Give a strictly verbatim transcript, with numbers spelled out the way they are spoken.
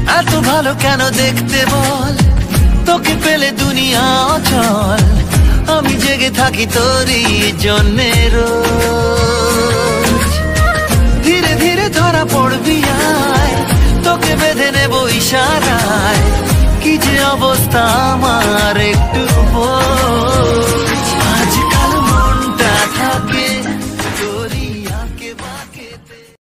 এত ভালো কেন দেখতে বল, তোকে পেলে দুনিয়া অচল। আমি জেগে থাকি তোরই জন্যে রোজ। ধীরে ধীরে ধরা পড়বি আয়, তোকে বেঁধে নেব ইশারায়। কি যে অবস্থা